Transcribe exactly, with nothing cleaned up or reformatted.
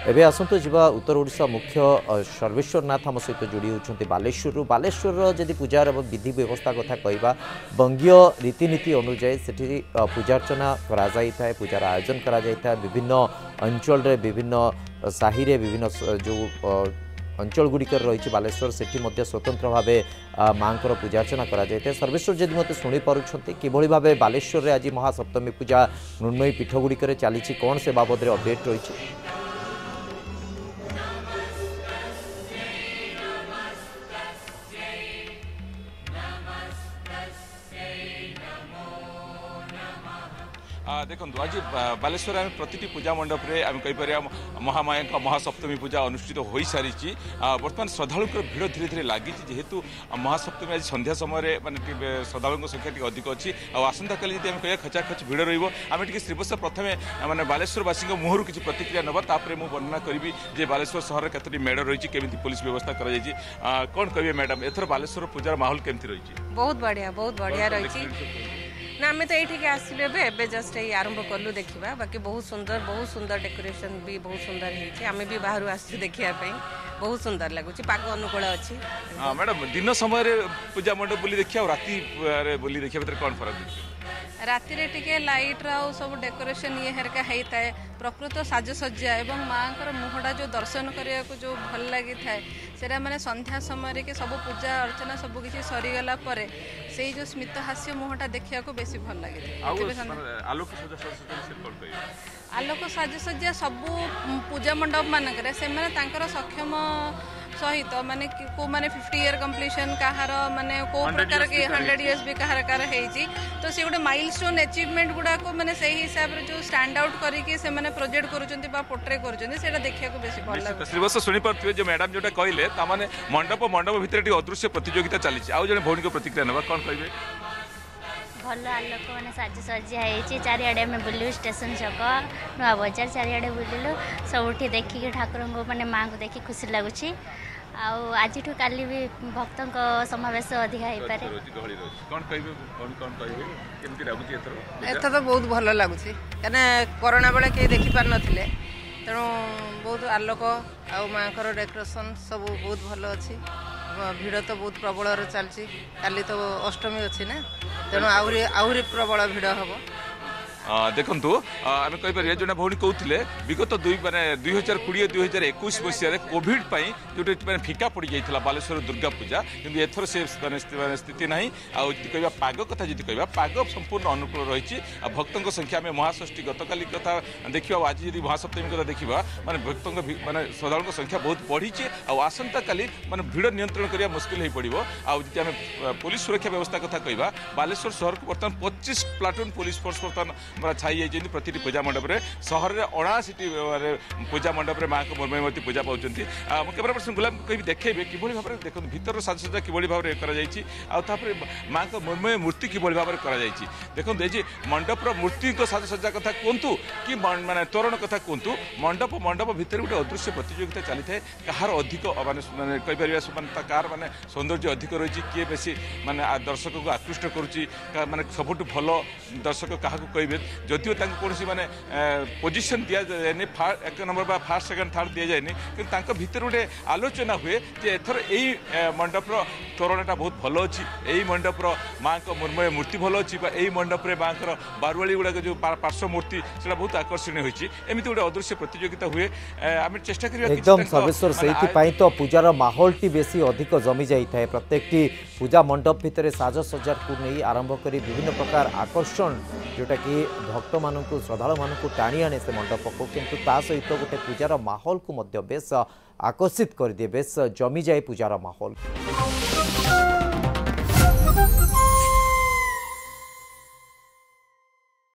एबे आसतु जीवा उत्तर ओडिशा मुख्य सर्वेश्वर नाथ आम सहित जोड़ी होती बालेश्वर बालेश्वर जदि पूजार विधि व्यवस्था कथा कहवा बंगीय रीतिनीति अनुजाई से पूजार्चना करा पूजार आयोजन करा विभिन्न अंचल विभिन्न साहि विभिन्न जो अंचल गुड़िकर रही बालेश्वर से स्वतंत्र भाव माँ पूजार्चना कराए सर्वेश्वर जदि मत शुणी पार्टी किभली भाव बालेश्वर आज महासप्तमी पूजा मृण्मयी पीठ गुड़िकर चली कौन से बाबद अपडेट रही। देखो आज बालेश्वर आम प्रति पूजा मंडप रे आम कहीपर महामाया महासप्तमी पूजा अनुष्ठित हो सारी बर्तमान श्रद्धालु भिड़ धीरे धीरे लगी जेहेतु महासप्तमी आज संध्या समय मानते श्रद्धालु संख्या अधिक अच्छी आसंता काली जब कह खचाखच भिड़ रही श्रीबस प्रथम मैंने बालेश्वरवासी मुहर किसी प्रतिक्रिया नवापर मुझे वर्णना करी जे बालेश्वर सहर केतोटी मेढ़ रही केमी पुलिस व्यवस्था कर कौन कहे मैडम एथर बालेश्वर पूजार माहौल केमती रही? बहुत बढ़िया बहुत बढ़िया रही ना आम तो ये आसलु एवं जस्ट ये आरंभ कलु देखा बाकी बहुत सुंदर बहुत सुंदर डेकोरेशन भी बहुत सुंदर है आम भी बाहर आसु देखापी बहुत सुंदर लगुच पाग अनुकूल अच्छी। मैडम दिन समय पूजा मंडप बुली देखिए राति बुली देखिए भीतर कौन फरक राति रे टिके लाइट रा सब डेकोरेशन ये हरका होता है प्रकृत साजसज्जा एवं माँ मुहटा जो दर्शन करने को जो भल लगी थाए सेटा माने संध्या समय कि सब पूजा अर्चना सब किसी सरीगला पर से जो स्मित हास्य मुहटा देखा बेसी भल लगे। आलोक साजसज्जा सबू पूजा मंडप मानक से सक्षम सहित माने को माने फिफ्टी इयर कंप्लीशन कहार माने को प्रकार के हंड्रेड इयर्स भी कहार कार है तो से गोटे माइलस्टोन अचीवमेंट गुड़ा को माने सही हिसाब रे जो स्टैंड आउट करके से माने प्रोजेक्ट करूचंती बा पोर्ट्रे करूचंती सेटा देखिया को बेसी भल लागो। श्रीवत्स सुनि परथिबे जो मैडम जोटा कहले ता माने मंडप मंडप भितर टी अदृश्य प्रतियोगिता चली आ जने भौणी को प्रतिक्रिया नबा कौन कहबे? भल आलोक मैंने साजसज्जा है चारिड़े आम बुलू स्टेशन छक नुआ बजार चारिड़े बुलू सबुठी देखिए ठाकुर को मैंने माँ को देखिए खुशी लगुच आज काली भी भक्तों समावेश अधिका हो पारे। एथ तो बहुत भल लगुच कहीं कोरोना बेले कहीं देखी पार नथिले तेणु बहुत आलोक आ माँ डेकोरेशन सब बहुत भल अच्छी भिड़ तो बहुत प्रबल चलती काली तो अष्टमी अच्छी ना तेणु आहरी आहरी प्रबल भिड़ हम देखु आम कहीपर जो भौणी कहते विगत दुई मैंने दुई हजार कोड़े दुई हजार एक मसीह कोविड जो मैंने फिका पड़ जाता बालेश्वर दुर्गा पूजा कि एथर से स्थिति ना कह पाग कथा जी कह पाग संपूर्ण अनुकूल रही भक्तों संख्या आम महाषष्ठी गतकाली कथा देखा आज जी महासप्तमी कथा देखा माने भक्तों माने श्रद्धालुओं संख्या बहुत बढ़ी आसंता काली माने भिड़ नियंत्रण करने मुस्किल हो पड़ो आम पुलिस सुरक्षा व्यवस्था कथा कहवा बालेश्वर सहर को बर्तमान पच्चीस प्लाटून पुलिस फोर्स बर्तमान छाई जाइए प्रति पूजा मंडप में सहर में अणाशी पूजा मंडप में माँ को मर्मयमती पूजा पाँच कैमरा पर्सन गुलाम कह देखे कि भाव में देखो भर साजसज्जा कि भाव में माँ को मर्मय मूर्ति कि भाव में देखो ये मंडपर मूर्ति साजसज्जा कथा कहतु कि माने तोरण कथा कहतु मंडप मंडप भितर गोटे अदृश्य प्रतियोगिता चली है कहार अधिक माने कहीपर कार माने सौंदर्य अधिक रही किए बेसी माने दर्शक को आकृष्ट करुच्ची माने सबुठ भल दर्शक क्या कहे जदिव कौन माने पोजिशन दि जाए एक नंबर बा फास्ट सेकेंड थर्ड दि जाए कि भितर गोटे आलोचना हुए जे एथर यही मंडपर तोरणटा बहुत भल अच्छी यही मंडपर माँ को मर्मय मूर्ति भल अच्छी यही मंडप में माँ बारुआड़ी गुड़ाक जो पार्श्व मूर्ति से बहुत आकर्षणीय होती एमती गोटे अदृश्य प्रतियोगिता हुए आम चेष्टा कर एकदम सर्वेश्वर से तो पूजार माहौल टी बेसी अधिक जमी जाए प्रत्येक पूजा मंडप भितर साजसज्जा को नहीं आरंभ कर विभिन्न प्रकार आकर्षण जोटा कि भक्त मानू श्रद्धालु मानू टाणी आने से मंडप को किंतु ता सहित गोटे पूजार माहौल को मध्य बेस आकर्षित कर दिए बेस जमी जाए पूजार माहौल।